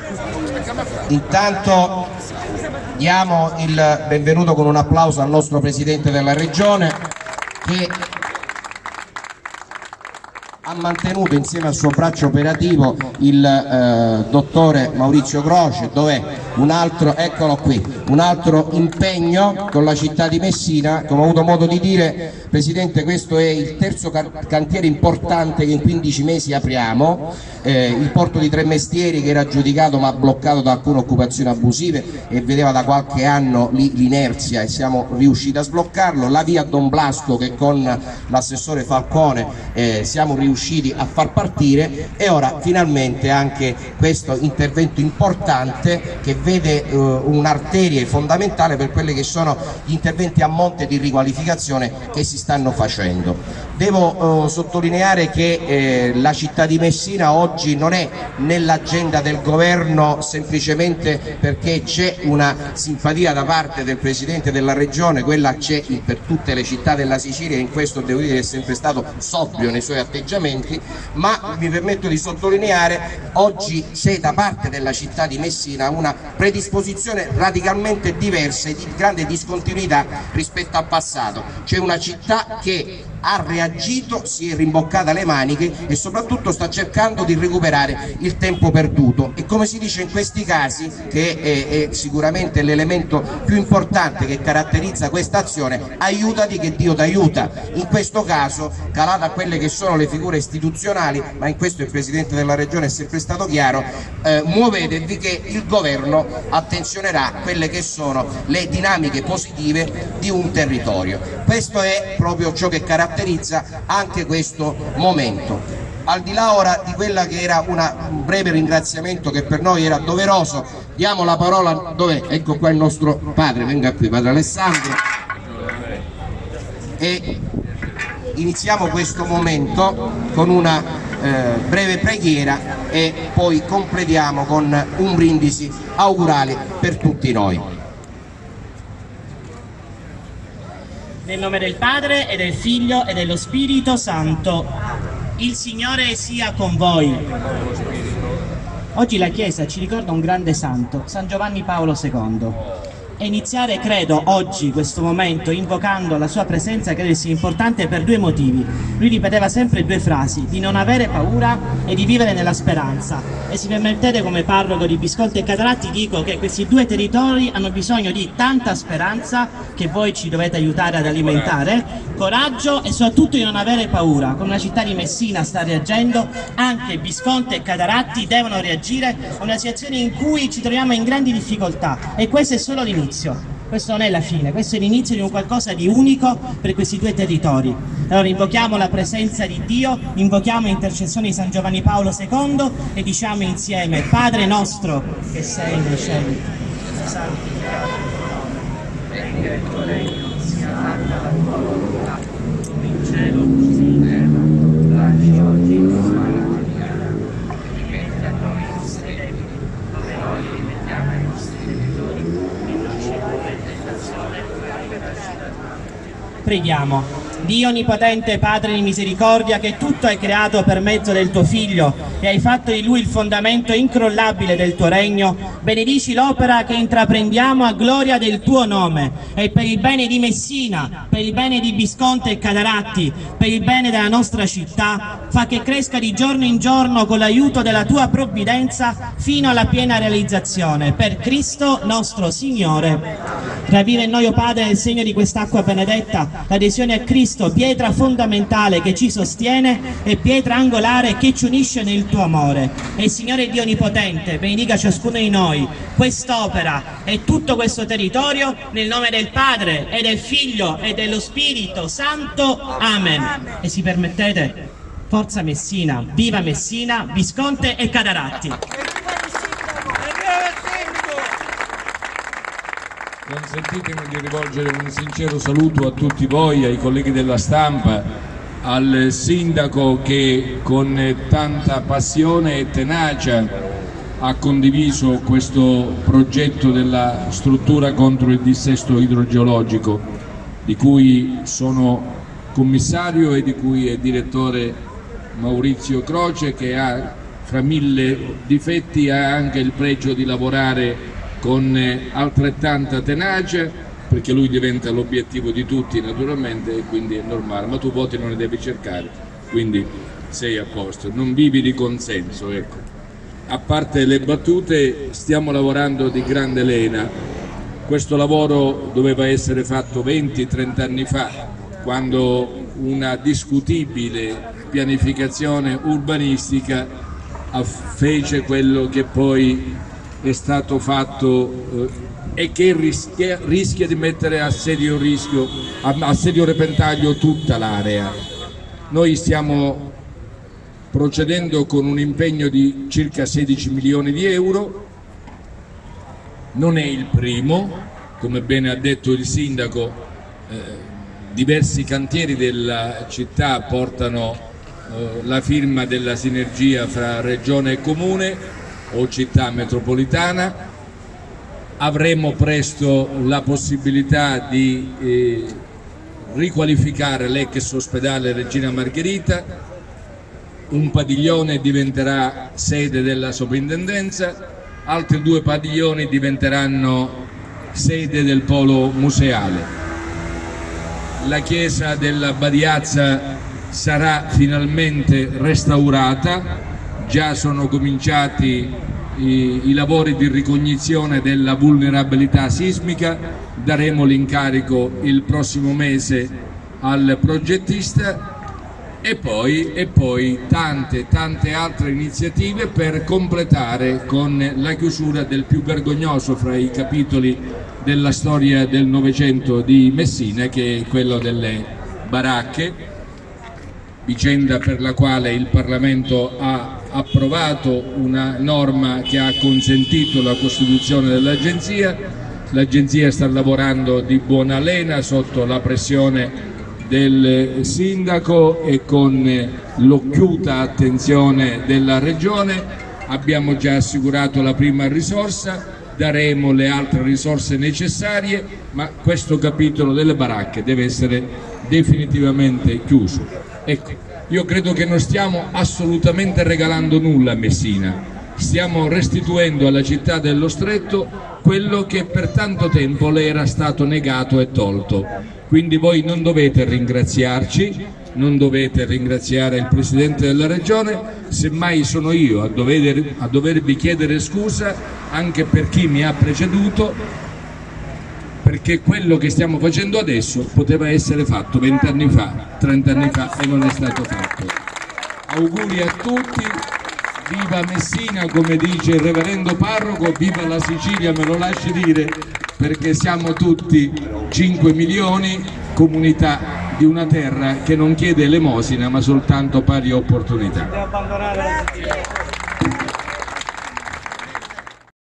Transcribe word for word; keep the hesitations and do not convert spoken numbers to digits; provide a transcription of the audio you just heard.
Intanto diamo il benvenuto con un applauso al nostro Presidente della Regione, che ha mantenuto insieme al suo braccio operativo il eh, dottore Maurizio Croce. Dov'è? Un altro, eccolo qui, un altro impegno con la città di Messina. Come ho avuto modo di dire, Presidente, questo è il terzo cantiere importante che in quindici mesi apriamo. Eh, il porto di Tremestieri, che era giudicato ma bloccato da alcune occupazioni abusive e vedeva da qualche anno l'inerzia, e siamo riusciti a sbloccarlo. La via Don Blasco, che con l'assessore Falcone eh, siamo riusciti a far partire, e ora finalmente anche questo intervento importante che vede eh, un'arteria fondamentale per quelli che sono gli interventi a monte di riqualificazione che si stanno facendo. Devo eh, sottolineare che eh, la città di Messina oggi non è nell'agenda del governo semplicemente perché c'è una simpatia da parte del Presidente della Regione, quella c'è per tutte le città della Sicilia, e in questo devo dire che è sempre stato sobrio nei suoi atteggiamenti, ma mi permetto di sottolineare oggi c'è da parte della città di Messina una predisposizione radicalmente diversa e di grande discontinuità rispetto al passato. C'è una città che ha reagito, si è rimboccata le maniche e soprattutto sta cercando di recuperare il tempo perduto, e come si dice in questi casi, che è, è sicuramente l'elemento più importante che caratterizza questa azione: aiutati che Dio ti aiuta. In questo caso, calata a quelle che sono le figure istituzionali, ma in questo il Presidente della Regione è sempre stato chiaro, eh, muovetevi che il governo attenzionerà quelle che sono le dinamiche positive di un territorio. Questo è proprio ciò che caratterizza anche questo momento. Al di là ora di quella che era una, un breve ringraziamento che per noi era doveroso, diamo la parola, dov'è? Ecco qua il nostro padre, venga qui, padre Alessandro, e iniziamo questo momento con una eh, breve preghiera e poi completiamo con un brindisi augurale per tutti noi. Nel nome del Padre e del Figlio e dello Spirito Santo. Il Signore sia con voi. Oggi la Chiesa ci ricorda un grande santo, San Giovanni Paolo secondo. E iniziare, credo, oggi questo momento invocando la sua presenza credo sia importante per due motivi. Lui ripeteva sempre due frasi: di non avere paura e di vivere nella speranza. E se permettete, come parroco di Bisconte e Cataratti, dico che questi due territori hanno bisogno di tanta speranza, che voi ci dovete aiutare ad alimentare, coraggio e soprattutto di non avere paura. Come la città di Messina sta reagendo, anche Bisconte e Cataratti devono reagire a una situazione in cui ci troviamo in grandi difficoltà, e questo è solo l'inizio. Questo non è la fine, questo è l'inizio di un qualcosa di unico per questi due territori. Allora invochiamo la presenza di Dio, invochiamo l'intercessione di San Giovanni Paolo secondo e diciamo insieme: Padre nostro che sei nei cieli, santificato venga il tuo regno, sia fatta la tua volontà, come in cielo così in terra. Dacci oggi il nostro pane quotidiano, rimetti a noi i nostri debiti, come noi li rimettiamo ai nostri debitori. Preghiamo. Dio onnipotente, Padre di misericordia, che tutto hai creato per mezzo del tuo Figlio e hai fatto di Lui il fondamento incrollabile del tuo regno, benedici l'opera che intraprendiamo a gloria del tuo nome, e per il bene di Messina, per il bene di Bisconte e Cataratti, per il bene della nostra città, fa che cresca di giorno in giorno con l'aiuto della tua provvidenza fino alla piena realizzazione. Per Cristo nostro Signore. Ravviva in noi, o Padre, nel segno di quest'acqua benedetta, l'adesione a Cristo, pietra fondamentale che ci sostiene e pietra angolare che ci unisce nel tuo amore. E il Signore Dio Onnipotente benedica ciascuno di noi, quest'opera e tutto questo territorio, nel nome del Padre e del Figlio e dello Spirito Santo. Amen. E se permettete, forza Messina, viva Messina, Bisconte e Cataratti. Consentitemi di rivolgere un sincero saluto a tutti voi, ai colleghi della stampa, al sindaco che con tanta passione e tenacia ha condiviso questo progetto della struttura contro il dissesto idrogeologico, di cui sono commissario e di cui è direttore Maurizio Croce, che ha fra mille difetti ha anche il pregio di lavorare con altrettanta tenacia, perché lui diventa l'obiettivo di tutti naturalmente, e quindi è normale, ma tu voti non ne devi cercare, quindi sei a posto, non vivi di consenso, ecco. A parte le battute, stiamo lavorando di grande lena. Questo lavoro doveva essere fatto venti trenta anni fa, quando una discutibile pianificazione urbanistica fece quello che poi è stato fatto eh, e che rischia, rischia di mettere a serio rischio, a, a serio repentaglio tutta l'area. Noi stiamo procedendo con un impegno di circa sedici milioni di euro, non è il primo, come bene ha detto il sindaco, eh, diversi cantieri della città portano eh, la firma della sinergia fra regione e comune o città metropolitana. Avremo presto la possibilità di eh, riqualificare l'ex ospedale Regina Margherita, un padiglione diventerà sede della soprintendenza, altri due padiglioni diventeranno sede del polo museale. La chiesa della Badiazza sarà finalmente restaurata, già sono cominciati i, i lavori di ricognizione della vulnerabilità sismica, daremo l'incarico il prossimo mese al progettista. E poi, e poi tante tante altre iniziative per completare con la chiusura del più vergognoso fra i capitoli della storia del Novecento di Messina, che è quello delle baracche, vicenda per la quale il Parlamento ha approvato una norma che ha consentito la costituzione dell'agenzia. L'agenzia sta lavorando di buona lena sotto la pressione del sindaco e con l'occhiuta attenzione della regione. Abbiamo già assicurato la prima risorsa, daremo le altre risorse necessarie, ma questo capitolo delle baracche deve essere definitivamente chiuso. Ecco, io credo che non stiamo assolutamente regalando nulla a Messina, stiamo restituendo alla città dello Stretto quello che per tanto tempo le era stato negato e tolto. Quindi voi non dovete ringraziarci, non dovete ringraziare il Presidente della Regione, semmai sono io a, dover, a dovervi chiedere scusa anche per chi mi ha preceduto, perché quello che stiamo facendo adesso poteva essere fatto vent'anni fa, trent'anni fa e non è stato fatto. Auguri a tutti, viva Messina, come dice il reverendo parroco, viva la Sicilia, me lo lasci dire, perché siamo tutti cinque milioni, comunità di una terra che non chiede elemosina ma soltanto pari opportunità.